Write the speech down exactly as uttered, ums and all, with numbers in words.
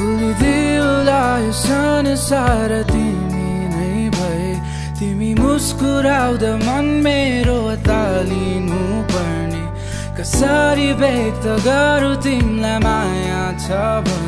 भुलिदिउला यो संसार तिमी नै भए। तिमी मुस्कुराउँदा मन मेरो तालिनु पर्ने, कसरी व्यक्त गरौँ तिमीलाई माया छ भने।